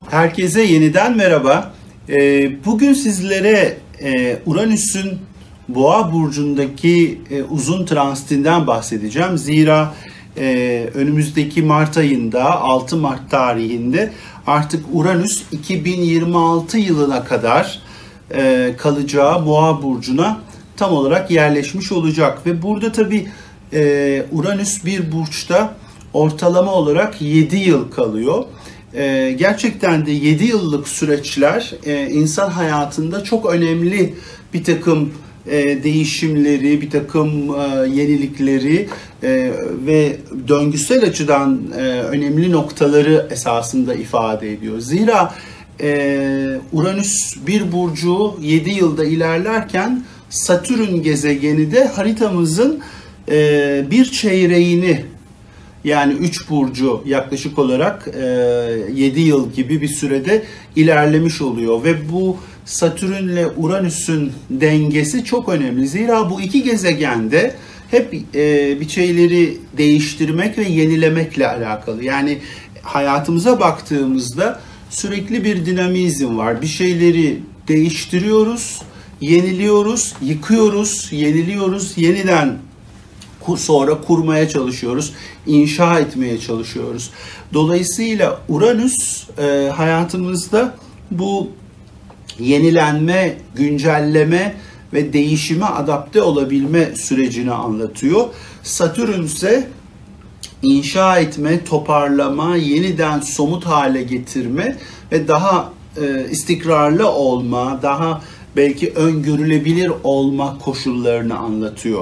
Herkese yeniden merhaba. Bugün sizlere Uranüs'ün Boğa burcundaki uzun transitinden bahsedeceğim. Zira önümüzdeki Mart ayında, 6 Mart tarihinde artık Uranüs 2026 yılına kadar kalacağı Boğa burcuna tam olarak yerleşmiş olacak. Ve burada tabii Uranüs bir burçta ortalama olarak 7 yıl kalıyor. Gerçekten de 7 yıllık süreçler insan hayatında çok önemli bir takım değişimleri, bir takım yenilikleri ve döngüsel açıdan önemli noktaları esasında ifade ediyor. Zira Uranüs bir burcu 7 yılda ilerlerken Satürn gezegeni de haritamızın bir çeyreğini, yani 3 burcu yaklaşık olarak 7 yıl gibi bir sürede ilerlemiş oluyor. Ve bu Satürn ile Uranüs'ün dengesi çok önemli. Zira bu iki gezegende hep bir şeyleri değiştirmek ve yenilemekle alakalı. Yani hayatımıza baktığımızda sürekli bir dinamizm var. Bir şeyleri değiştiriyoruz, yeniliyoruz, yıkıyoruz, yeniliyoruz, yeniden sonra kurmaya çalışıyoruz, inşa etmeye çalışıyoruz. Dolayısıyla Uranüs hayatımızda bu yenilenme, güncelleme ve değişime adapte olabilme sürecini anlatıyor. Satürn ise inşa etme, toparlama, yeniden somut hale getirme ve daha istikrarlı olma, daha belki öngörülebilir olma koşullarını anlatıyor.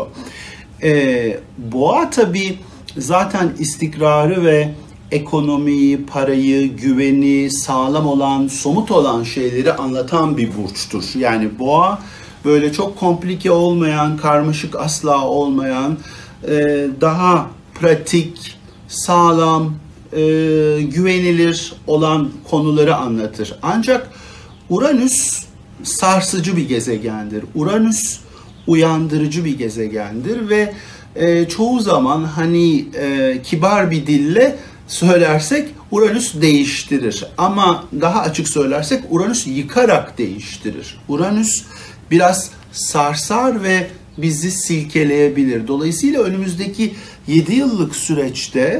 Boğa tabii zaten istikrarı ve ekonomiyi, parayı, güveni, sağlam olan, somut olan şeyleri anlatan bir burçtur. Yani Boğa böyle çok komplike olmayan, karmaşık asla olmayan, daha pratik, sağlam, güvenilir olan konuları anlatır. Ancak Uranüs sarsıcı bir gezegendir. Uranüs uyandırıcı bir gezegendir ve çoğu zaman kibar bir dille söylersek Uranüs değiştirir. Ama daha açık söylersek Uranüs yıkarak değiştirir. Uranüs biraz sarsar ve bizi silkeleyebilir. Dolayısıyla önümüzdeki 7 yıllık süreçte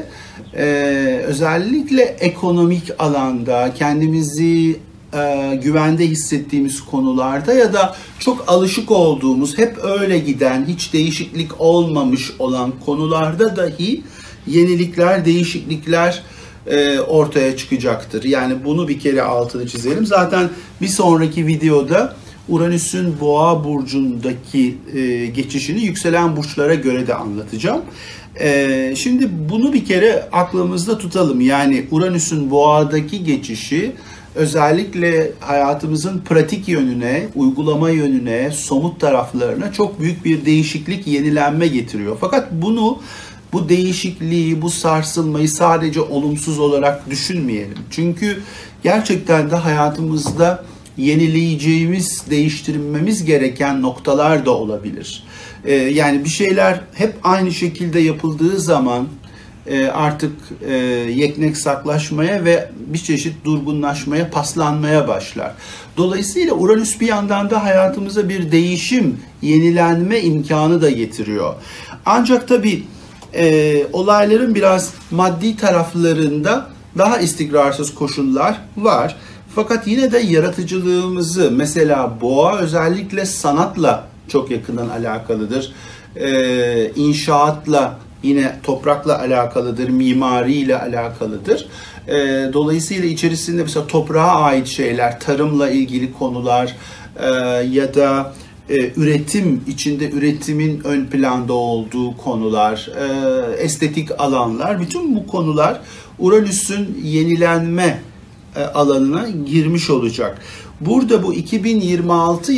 özellikle ekonomik alanda kendimizi güvende hissettiğimiz konularda ya da çok alışık olduğumuz, hep öyle giden, hiç değişiklik olmamış olan konularda dahi yenilikler, değişiklikler ortaya çıkacaktır. Yani bunu bir kere altını çizelim. Zaten bir sonraki videoda Uranüs'ün Boğa burcundaki geçişini yükselen burçlara göre de anlatacağım. Şimdi bunu bir kere aklımızda tutalım. Yani Uranüs'ün Boğa'daki geçişi özellikle hayatımızın pratik yönüne, uygulama yönüne, somut taraflarına çok büyük bir değişiklik, yenilenme getiriyor. Fakat bu değişikliği, bu sarsılmayı sadece olumsuz olarak düşünmeyelim. Çünkü gerçekten de hayatımızda yenileyeceğimiz, değiştirmemiz gereken noktalar da olabilir. Yani bir şeyler hep aynı şekilde yapıldığı zaman artık yekneksaklaşmaya ve bir çeşit durgunlaşmaya, paslanmaya başlar. Dolayısıyla Uranüs bir yandan da hayatımıza bir değişim, yenilenme imkanı da getiriyor. Ancak tabii olayların biraz maddi taraflarında daha istikrarsız koşullar var. Fakat yine de yaratıcılığımızı, mesela Boğa özellikle sanatla çok yakından alakalıdır. İnşaatla, yine toprakla alakalıdır, mimariyle alakalıdır. Dolayısıyla içerisinde mesela toprağa ait şeyler, tarımla ilgili konular ya da üretim, içinde üretimin ön planda olduğu konular, estetik alanlar, bütün bu konular Uranüs'ün yenilenme alanına girmiş olacak. Burada bu 2026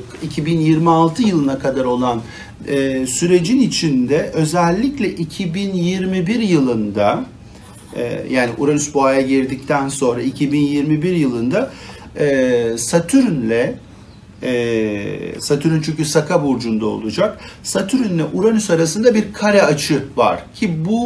yılına kadar olan sürecin içinde özellikle 2021 yılında yani Uranüs Boğa'ya girdikten sonra 2021 yılında Satürn çünkü Saka burcunda olacak. Satürn ile Uranüs arasında bir kare açı var ki bu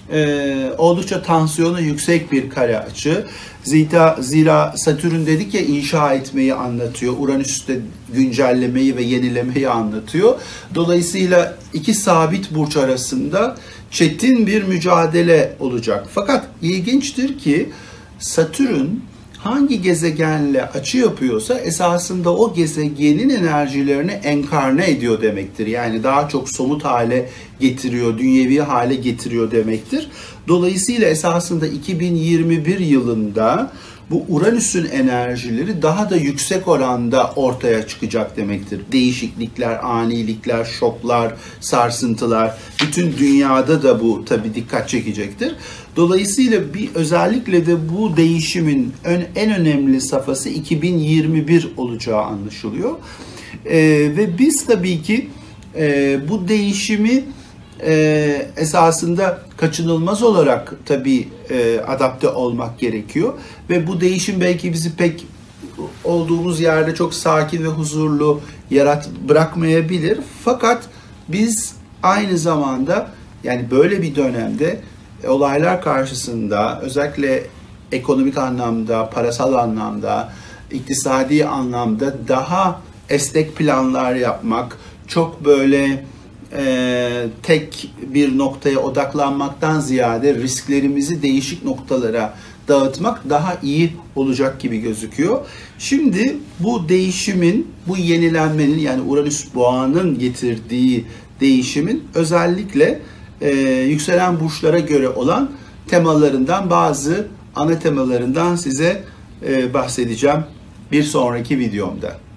oldukça tansiyonu yüksek bir kare açı. Zira Satürn dedik ya, inşa etmeyi anlatıyor. Uranüs'te güncellemeyi ve yenilemeyi anlatıyor. Dolayısıyla iki sabit burç arasında çetin bir mücadele olacak. Fakat ilginçtir ki Satürn hangi gezegenle açı yapıyorsa esasında o gezegenin enerjilerini enkarne ediyor demektir. Yani daha çok somut hale getiriyor, dünyevi hale getiriyor demektir. Dolayısıyla esasında 2021 yılında bu Uranüs'ün enerjileri daha da yüksek oranda ortaya çıkacak demektir. Değişiklikler, anilikler, şoklar, sarsıntılar, bütün dünyada da bu tabii dikkat çekecektir. Dolayısıyla özellikle de bu değişimin en önemli safhası 2021 olacağı anlaşılıyor. Ve biz tabii ki bu değişimi esasında kaçınılmaz olarak tabii adapte olmak gerekiyor. Ve bu değişim belki bizi pek olduğumuz yerde çok sakin ve huzurlu bırakmayabilir. Fakat biz aynı zamanda yani böyle bir dönemde olaylar karşısında özellikle ekonomik anlamda, parasal anlamda, iktisadi anlamda daha esnek planlar yapmak, çok böyle tek bir noktaya odaklanmaktan ziyade risklerimizi değişik noktalara dağıtmak daha iyi olacak gibi gözüküyor. Şimdi bu değişimin, bu yenilenmenin yani Uranüs Boğa'nın getirdiği değişimin özellikle yükselen burçlara göre olan temalarından, bazı ana temalarından size bahsedeceğim bir sonraki videomda.